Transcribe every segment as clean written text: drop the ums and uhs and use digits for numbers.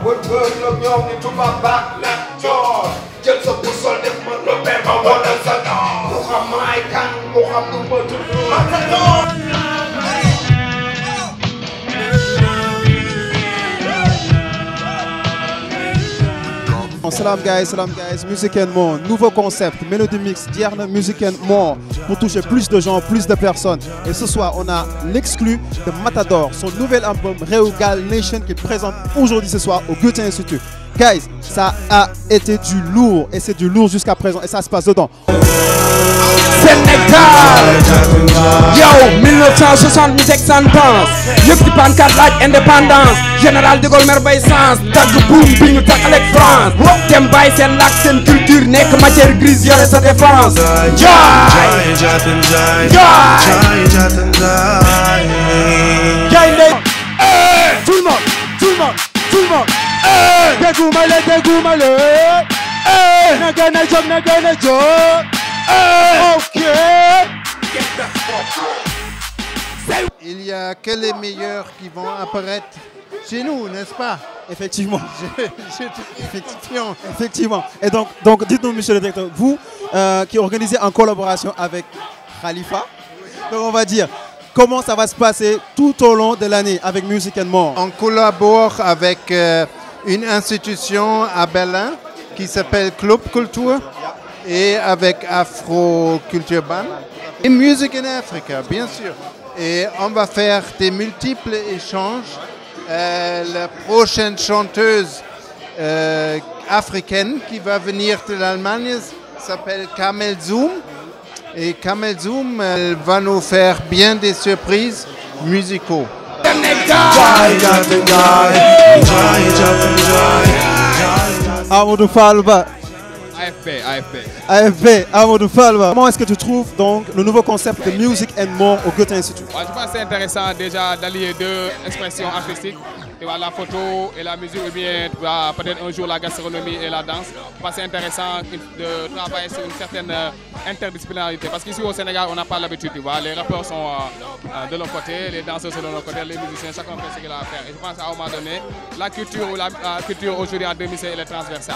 Salam guys, Music and More, nouveau concept, Melody Mix, Diarna Music and More, pour toucher plus de gens, plus de personnes. Et ce soir, on a l'exclu de Matador, son nouvel album Reugal Nation qui présente aujourd'hui ce soir au Goethe Institut. Guys, ça a été du lourd et c'est du lourd jusqu'à présent et ça se passe dedans. Sénégal, yo, 1960 musique sans danse, yëpp di pancarte laaj indépendance, général de Gaulle mer bay sens, tagg buum bi ñu takk ak France, dem bàyyi seen làkk seen culture nekk matière grise yore sa défense. Jaay tout le monde, dégoumale, na jóg. Ok. Il n'y a que les meilleurs qui vont apparaître chez nous, n'est-ce pas? Effectivement. Effectivement. Et donc dites-nous, monsieur le directeur, vous qui organisez en collaboration avec Khalifa, donc on va dire, comment ça va se passer tout au long de l'année avec Music and More? On collabore avec une institution à Berlin qui s'appelle Club Culture. Et avec Afro Culture Band et Music in Africa, bien sûr. Et on va faire des multiples échanges. La prochaine chanteuse africaine qui va venir de l'Allemagne s'appelle Kamel Zoom. Et Kamel Zoom, elle va nous faire bien des surprises musicaux. Amadou Falba. AFP, Amadou Falba. Comment est-ce que tu trouves donc le nouveau concept de Music and More au Goethe Institut? Je pense que c'est intéressant déjà d'allier deux expressions artistiques, la photo et la musique, ou bien peut-être un jour la gastronomie et la danse. Je pense que c'est intéressant de travailler sur une certaine interdisciplinarité, parce qu'ici au Sénégal on n'a pas l'habitude, les rappeurs sont de leur côté, les danseurs sont de leur côté, les musiciens, chacun fait ce qu'il a à faire. Et je pense qu'à un moment donné, la culture aujourd'hui en 2016 elle est transversale.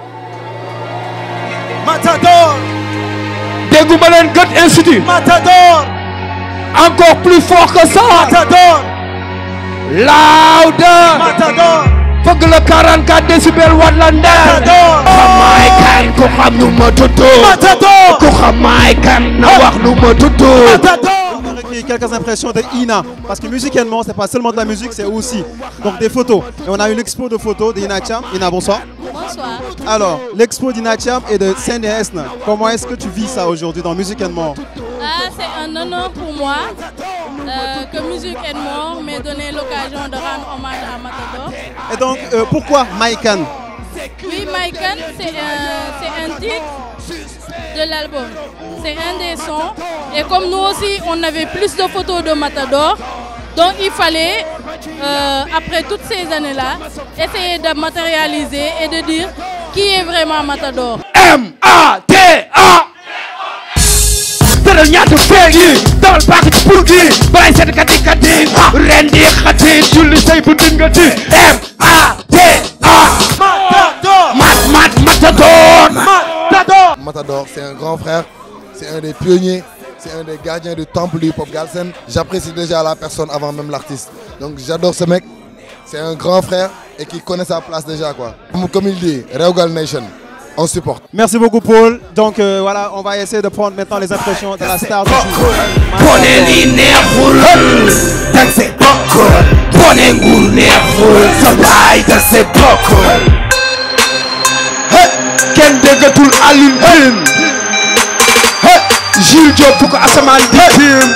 Matador, Dégoumalen Goethe Institut. Matador, encore plus fort que ça. Matador, louder. Matador, fëgg le 44 décibels Wadlander. Matador, xamaay kan ku xam nu ma tudd. Matador, ku xamaay kan na wax nu ma tudd. Matador. Quelques impressions de Ina, parce que Music and More, c'est pas seulement de la musique, c'est aussi donc des photos. Et on a une expo de photos d'Ina Thiam. Ina, bonsoir. Bonsoir. Alors, l'expo d'Ina Thiam et de Sandy Esna, comment est-ce que tu vis ça aujourd'hui dans Music and More? C'est un honneur pour moi que Music and More m'ait donné l'occasion de rendre hommage à Matador. Et donc, pourquoi Maïkan? Oui, Maïkan, c'est un titre de l'album. C'est un des sons. Et comme nous aussi, on avait plus de photos de Matador, donc il fallait, après toutes ces années-là, essayer de matérialiser et de dire qui est vraiment Matador. M-A-T-A tëral ñaata feeg yi dawal paak ci pour gi balay seet kati ren di xati julli say bu dingati M-A-T-A Matador. Matador, c'est un grand frère, c'est un des pionniers, c'est un des gardiens du temple du hip-hop Galsen. J'apprécie déjà la personne avant même l'artiste. Donc j'adore ce mec, c'est un grand frère et qui connaît sa place déjà quoi. Comme il dit, Reugal Nation, on supporte. Merci beaucoup Paul. Donc voilà, on va essayer de prendre maintenant les impressions de la star du jour. Kenn déggatul Alioune Tine Jules Diop fu ko asamaan di tiim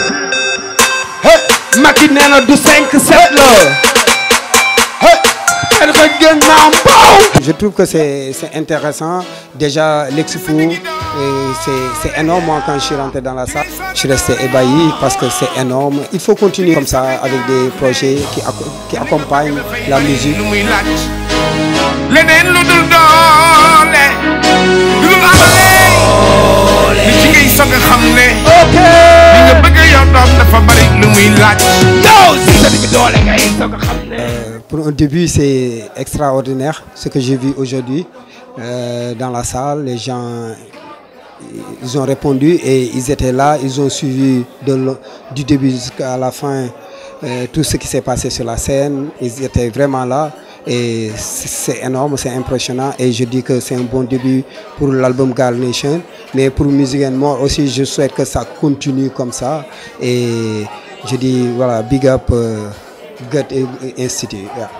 Macky nee na du 5-7 la kenn ko gën naa mbaw. Je trouve que c'est intéressant. Déjà l'expo, c'est énorme. Moi quand je suis rentré dans la salle, je suis resté ébahi parce que c'est énorme. Il faut continuer comme ça avec des projets qui accompagnent la musique. leneen lu dul doole lu dul amale li ci ngay soog a xam ne li nga bëgg yow doom dafa bari lu muy laaj yow si sa digg doole ngay soog a xam ne Pour un début, c'est extraordinaire ce que j'ai vu aujourd'hui dans la salle. Les gens, ils ont répondu et ils étaient là, ils ont suivi du début jusqu'à la fin tout ce qui s'est passé sur la scène. Ils étaient vraiment là et c'est énorme, c'est impressionnant et je dis que c'est un bon début pour l'album Gal Nation. Mais pour Music and More aussi, je souhaite que ça continue comme ça et je dis voilà, big up Goethe Institute. Yeah.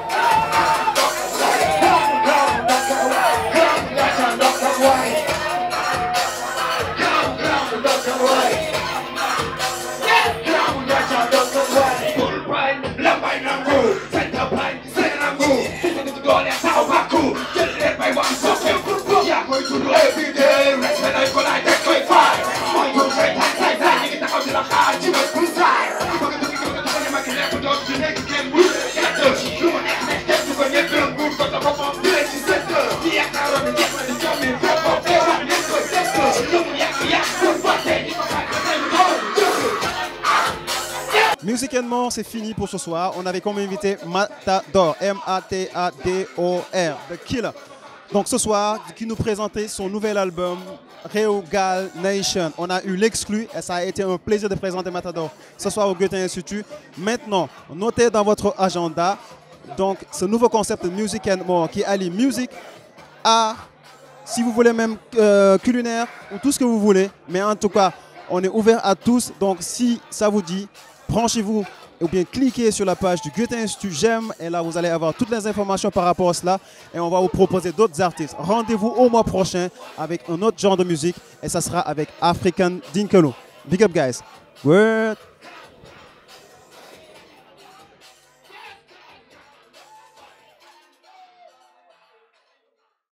Music and More, c'est fini pour ce soir. On avait comme invité Matador, M-A-T-A-D-O-R, The Killer. Donc ce soir, qui nous présentait son nouvel album, Reo Gal Nation. On a eu l'exclu et ça a été un plaisir de présenter Matador ce soir au Goethe Institut. Maintenant, notez dans votre agenda donc ce nouveau concept de Music and More qui allie musique, art, si vous voulez même culinaire ou tout ce que vous voulez. Mais en tout cas, on est ouvert à tous. Donc si ça vous dit, branchez-vous ou bien cliquez sur la page du Goethe Institut J'aime et là vous allez avoir toutes les informations par rapport à cela et on va vous proposer d'autres artistes. Rendez-vous au mois prochain avec un autre genre de musique et ça sera avec African Dinkelo. Big up guys. Word.